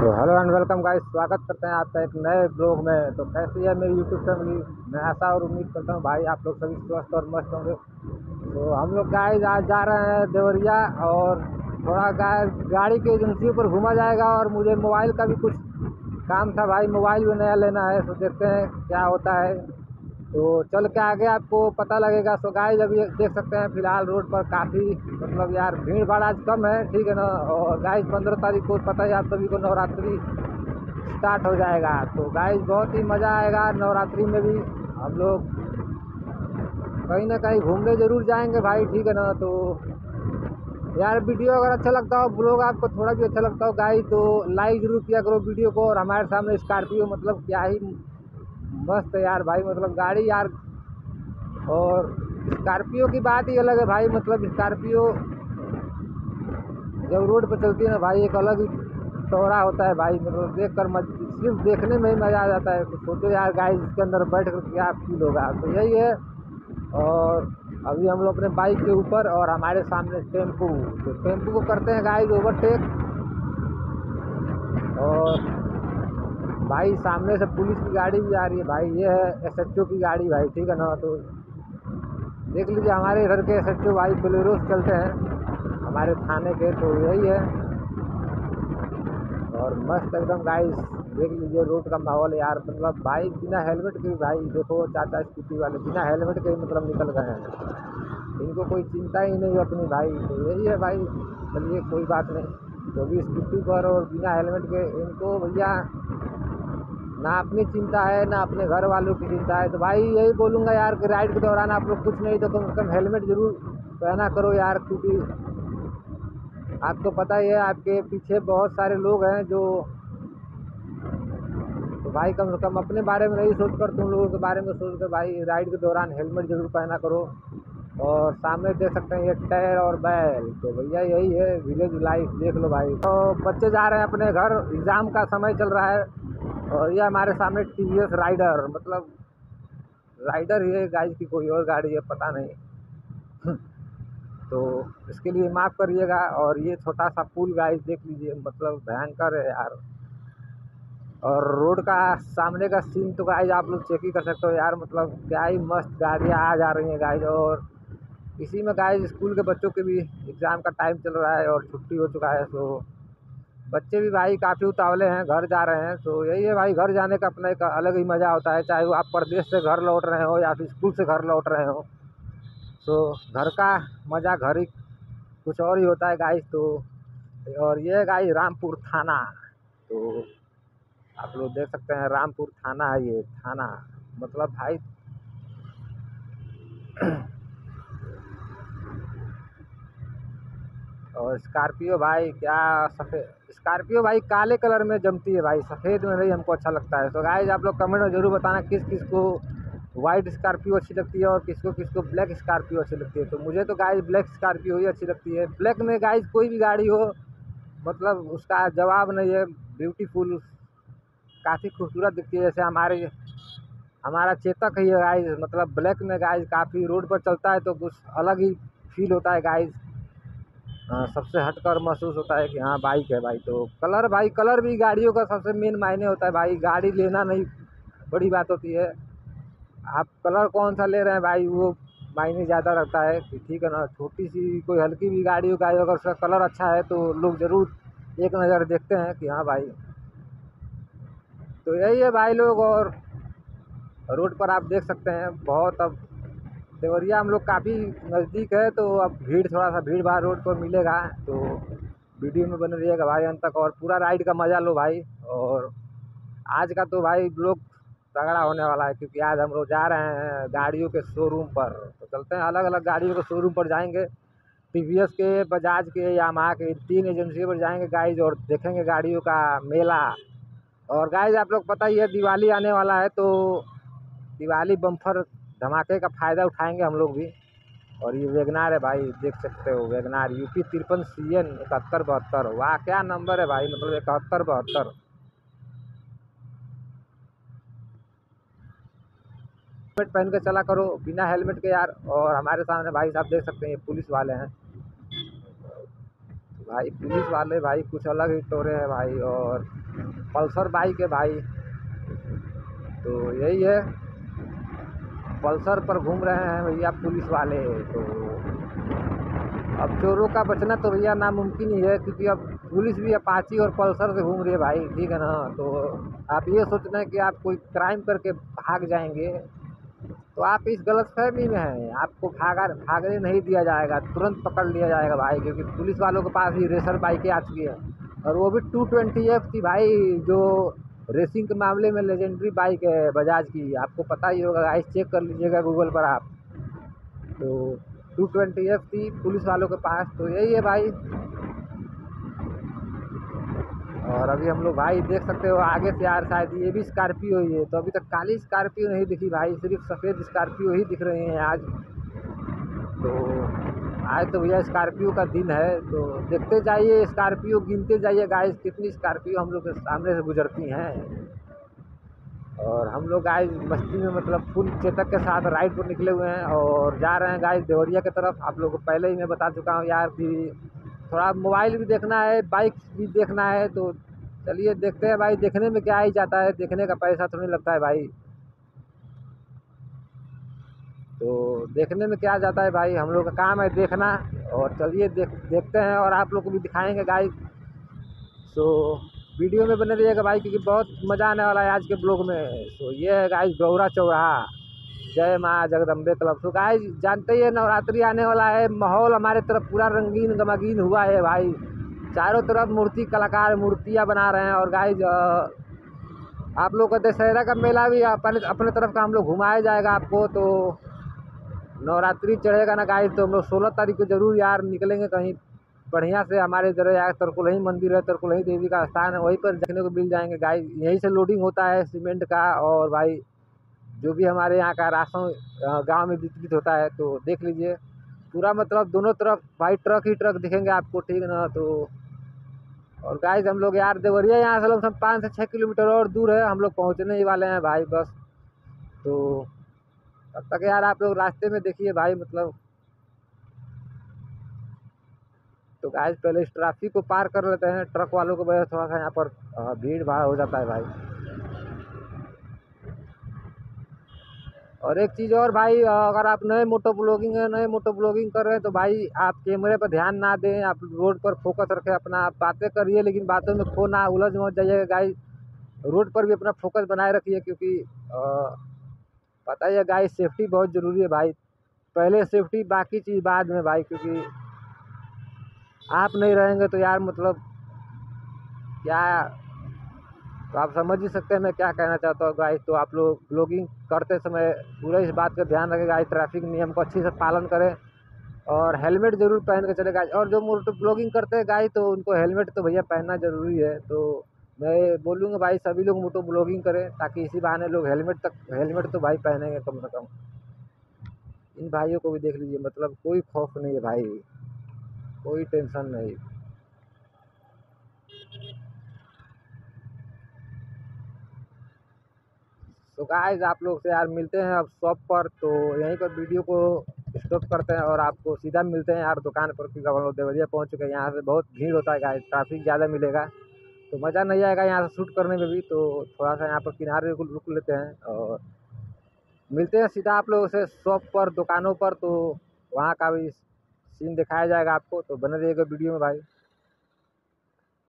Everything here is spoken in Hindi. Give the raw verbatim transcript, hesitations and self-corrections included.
तो हेलो एंड वेलकम गाइस, स्वागत करते हैं आपका एक नए ब्लॉग में। तो कैसी है मेरी यूट्यूब फैमिली? मैं आशा और उम्मीद करता हूँ भाई आप लोग सभी स्वस्थ और मस्त होंगे। तो हम लोग गाइस आज जा रहे हैं देवरिया, और थोड़ा गाय गाड़ी की एजेंसियों पर घूमा जाएगा, और मुझे मोबाइल का भी कुछ काम था भाई, मोबाइल भी नया लेना है। तो देखते हैं क्या होता है, तो चल के आगे आपको पता लगेगा। सो गाइस अभी देख सकते हैं फिलहाल रोड पर काफ़ी मतलब यार भीड़ भाड़ आज कम है, ठीक है ना। और गाइस पंद्रह तारीख को पता है आप सभी को नवरात्रि स्टार्ट हो जाएगा। तो गाइस बहुत ही मज़ा आएगा नवरात्रि में भी। हम लोग कहीं ना कहीं घूमने ज़रूर जाएंगे भाई, ठीक है ना। तो यार वीडियो अगर अच्छा लगता हो, ब्लॉग आपको थोड़ा भी अच्छा लगता हो गाइस, तो लाइक ज़रूर किया करो वीडियो को। और हमारे सामने स्कॉर्पियो, मतलब क्या ही मस्त है यार भाई, मतलब गाड़ी यार। और स्कॉर्पियो की बात ही अलग है भाई, मतलब स्कॉर्पियो जब रोड पर चलती है ना भाई, एक अलग ही टोरा होता है भाई। मतलब देख कर मज सिर्फ देखने में ही मज़ा आ जाता है। तो सोचो यार गाइस इसके अंदर बैठ कर क्या फील होगा। तो यही है। और अभी हम लोग अपने बाइक के ऊपर, और हमारे सामने टेम्पू। तो टेम्पू को करते हैं गाइस ओवरटेक। और भाई सामने से पुलिस की गाड़ी भी आ रही है भाई, ये है एस एच ओ की गाड़ी भाई, ठीक है ना। तो देख लीजिए हमारे इधर के एस एच ओ भाई बोलेरो से चलते हैं हमारे थाने के। तो यही है। और मस्त एकदम गाइस देख लीजिए रोड का माहौल यार, मतलब भाई बिना हेलमेट के भाई देखो चाचा स्कूटी वाले बिना हेलमेट के मतलब निकल गए हैं, इनको कोई चिंता ही नहीं अपनी भाई। तो यही है भाई, चलिए कोई बात नहीं। तो भी स्कूटी पर और बिना हेलमेट के इनको भैया ना अपनी चिंता है ना अपने घर वालों की चिंता है। तो भाई यही बोलूँगा यार कि राइड के दौरान आप लोग कुछ नहीं तो कम से कम हेलमेट ज़रूर पहना करो यार, क्योंकि आपको पता ही है आपके पीछे बहुत सारे लोग हैं जो, तो भाई कम से कम अपने बारे में नहीं सोच कर तुम लोगों के बारे में सोच कर भाई राइड के दौरान हेलमेट ज़रूर पहना करो। और सामने देख सकते हैं ये टायर और बैल, तो भैया यही है विलेज लाइफ, देख लो भाई। तो बच्चे जा रहे हैं अपने घर, एग्ज़ाम का समय चल रहा है। और ये हमारे सामने टी वी एस राइडर, मतलब राइडर ही है गाइस की कोई और गाड़ी है पता नहीं। तो इसके लिए माफ़ करिएगा। और ये छोटा सा पुल गाइस देख लीजिए, मतलब भयंकर है यार। और रोड का सामने का सीन तो गाइस आप लोग चेक ही कर सकते हो यार, मतलब क्या ही मस्त गाड़ियाँ आ जा रही हैं गाइस। और इसी में गाइस स्कूल के बच्चों के भी एग्ज़ाम का टाइम चल रहा है और छुट्टी हो चुका है। तो बच्चे भी भाई काफ़ी उतावले हैं, घर जा रहे हैं। तो यही है भाई, घर जाने का अपना एक अलग ही मज़ा होता है, चाहे वो आप परदेश से घर लौट रहे हो या फिर स्कूल से घर लौट रहे हो। तो घर का मज़ा घर ही कुछ और ही होता है गाइस। तो और ये है गाइस रामपुर थाना। तो आप लोग देख सकते हैं रामपुर थाना है ये थाना, मतलब भाई और स्कॉर्पियो भाई क्या सफ़ेद स्कॉर्पियो भाई काले कलर में जमती है भाई, सफ़ेद में नहीं हमको अच्छा लगता है। तो गाइस आप लोग कमेंट में ज़रूर बताना किस किस को वाइट स्कॉर्पियो अच्छी लगती है और किसको किसको ब्लैक स्कॉर्पियो अच्छी लगती है। तो मुझे तो गाइस ब्लैक स्कॉर्पियो ही अच्छी लगती है। ब्लैक में गाइस कोई भी गाड़ी हो, मतलब उसका जवाब नहीं है, ब्यूटीफुल काफ़ी खूबसूरत दिखती है। जैसे हमारे हमारा चेतक ही है गाइस, मतलब ब्लैक में गाइस काफ़ी रोड पर चलता है तो कुछ अलग ही फील होता है गाइस। हाँ, सबसे हटकर महसूस होता है कि हाँ बाइक है भाई। तो कलर भाई, कलर भी गाड़ियों का सबसे मेन मायने होता है भाई, गाड़ी लेना नहीं बड़ी बात होती है, आप कलर कौन सा ले रहे हैं भाई वो मायने ज़्यादा रखता है कि ठीक है ना। छोटी सी कोई हल्की भी गाड़ी हो गाड़ी अगर उसका कलर अच्छा है तो लोग ज़रूर एक नज़र देखते हैं कि हाँ भाई। तो यही है भाई लोग। और रोड पर आप देख सकते हैं बहुत, अब देवरिया हम लोग काफ़ी नज़दीक है, तो अब भीड़ थोड़ा सा भीड़ भाड़ रोड पर मिलेगा। तो वीडियो में बने रहिएगा भाई अंत तक, और पूरा राइड का मज़ा लो भाई। और आज का तो भाई ब्लॉग तगड़ा होने वाला है, क्योंकि आज हम लोग जा रहे हैं गाड़ियों के शोरूम पर। तो चलते हैं अलग अलग गाड़ियों के शोरूम पर जाएंगे, टी वी एस के, बजाज के, यामाहा के, तीन एजेंसियों पर जाएंगे गाइज, और देखेंगे गाड़ियों का मेला। और गाइज आप लोग पता ही है दिवाली आने वाला है, तो दिवाली बम्फर धमाके का फ़ायदा उठाएंगे हम लोग भी। और ये वैगनार है भाई, देख सकते हो वैगनार यूपी तिरपन सी एन इकहत्तर बहत्तर, वाह क्या नंबर है भाई, मतलब इकहत्तर बहत्तर। हेलमेट पहन के चला करो बिना हेलमेट के यार। और हमारे सामने भाई साहब देख सकते हैं ये पुलिस वाले हैं। भाई पुलिस वाले भाई कुछ अलग ही टोरे हैं भाई, और पल्सर बाइक है भाई। तो यही है, पल्सर पर घूम रहे हैं भैया पुलिस वाले। तो अब चोरों का बचना तो भैया नामुमकिन ही है, क्योंकि अब पुलिस भी अपाची और पल्सर से घूम रही है भाई, ठीक है ना। तो आप ये सोच रहे हैं कि आप कोई क्राइम करके भाग जाएंगे, तो आप इस गलतफहमी में हैं। आपको भागा भागने नहीं दिया जाएगा, तुरंत पकड़ लिया जाएगा भाई, क्योंकि पुलिस वालों के पास भी रेसर बाइकें आ चुकी है, और वो भी टू ट्वेंटी एफ की भाई, जो रेसिंग के मामले में लेजेंडरी बाइक है बजाज की। आपको पता ही होगा गाइस, चेक कर लीजिएगा गूगल पर आप। तो टू ट्वेंटी एफ थी पुलिस वालों के पास। तो यही है भाई। और अभी हम लोग भाई देख सकते हो आगे से यार, शायद ये भी स्कॉर्पियो ही है। तो अभी तक काली स्कॉर्पियो नहीं दिखी भाई, सिर्फ सफ़ेद स्कॉर्पियो ही दिख रहे हैं आज। तो आज तो भैया स्कॉर्पियो का दिन है, तो देखते जाइए स्कॉर्पियो, गिनते जाइए गाइस कितनी स्कॉर्पियो हम लोग के सामने से गुजरती हैं। और हम लोग गाइस मस्ती में मतलब फुल चेतक के साथ राइड पर निकले हुए हैं, और जा रहे हैं गाइस देवरिया की तरफ। आप लोगों को पहले ही मैं बता चुका हूँ यार कि थोड़ा मोबाइल भी देखना है, बाइक भी देखना है। तो चलिए देखते हैं भाई, देखने में क्या ही जाता है, देखने का पैसा तो नहीं लगता है भाई। तो देखने में क्या जाता है भाई, हम लोग का काम है देखना। और चलिए देख देखते हैं, और आप लोग को भी दिखाएंगे गाइस। सो वीडियो में बने रहिएगा भाई, क्योंकि बहुत मज़ा आने वाला है आज के ब्लॉग में। सो ये है गाइस गौरा चौराहा, जय माँ जगदम्बे क्लब। तो गाइस जानते ही है नवरात्रि आने वाला है, माहौल हमारे तरफ पूरा रंगीन गमगीन हुआ है भाई। चारों तरफ मूर्ति कलाकार मूर्तियाँ बना रहे हैं। और गाइस आप लोग का दशहरा का मेला भी अपने अपने तरफ का हम लोग घुमाया जाएगा आपको। तो नवरात्रि चढ़ेगा ना गाइस, तो हम लोग सोलह तारीख को जरूर यार निकलेंगे कहीं बढ़िया से। हमारे इधर यार तरकुलही मंदिर है, तरकुलही देवी का स्थान है, वहीं पर देखने को मिल जाएंगे गाइस। यहीं से लोडिंग होता है सीमेंट का, और भाई जो भी हमारे यहाँ का राशन गांव में वितरित होता है। तो देख लीजिए पूरा मतलब दोनों तरफ भाई ट्रक ही ट्रक दिखेंगे आपको, ठीक है ना। तो और गाइस हम लोग यार देवरिया यहाँ से लोग पाँच से छः किलोमीटर और दूर है, हम लोग पहुँचने ही वाले हैं भाई बस। तो तब तक यार आप लोग रास्ते में देखिए भाई मतलब। तो गाइस पहले इस ट्रैफिक को पार कर लेते हैं, ट्रक वालों को वजह थोड़ा सा यहाँ पर भीड़ भाड़ हो जाता है भाई। और एक चीज़ और भाई, अगर आप नए मोटो ब्लॉगिंग है नए मोटो ब्लॉगिंग कर रहे हैं, तो भाई आप कैमरे पर ध्यान ना दें, आप रोड पर फोकस रखें अपना। आप बातें करिए लेकिन बातों में खो ना, उलझ मत जाइएगा गाइस। रोड पर भी अपना फोकस बनाए रखिए, क्योंकि आ, पता ही है गाइस सेफ्टी बहुत ज़रूरी है भाई। पहले सेफ्टी बाकी चीज़ बाद में भाई, क्योंकि आप नहीं रहेंगे तो यार मतलब क्या। तो आप समझ ही सकते हैं मैं क्या कहना चाहता हूँ गाइस। तो आप लोग ब्लॉगिंग करते समय पूरा इस बात का ध्यान रखें गाइस, ट्रैफिक नियम को अच्छे से पालन करें, और हेलमेट ज़रूर पहन के चले गाइस। और जो मोटो ब्लॉगिंग करते हैं गाइस, तो उनको हेलमेट तो भैया पहनना ज़रूरी है। तो मैं बोलूँगा भाई सभी लोग मोटो ब्लॉगिंग करें, ताकि इसी बहाने लोग हेलमेट तक हेलमेट तो भाई पहनेंगे कम से कम। इन भाइयों को भी देख लीजिए, मतलब कोई खौफ नहीं है भाई, कोई टेंशन नहीं। तो गाइस आप लोग से यार मिलते हैं अब शॉप पर। तो यहीं पर वीडियो को स्टॉप करते हैं, और आपको सीधा मिलते हैं यार दुकान पर, क्योंकि हम लोग देवरिया पहुंच चुके हैं। यहाँ से बहुत भीड़ होता है गाइस, ट्रैफिक ज़्यादा मिलेगा, तो मज़ा नहीं आएगा यहाँ से शूट करने में भी। तो थोड़ा सा यहाँ पर किनारे रुक लेते हैं, और मिलते हैं सीधा आप लोगों से शॉप पर, दुकानों पर। तो वहाँ का भी सीन दिखाया जाएगा आपको, तो बने रहिएगा वीडियो में भाई।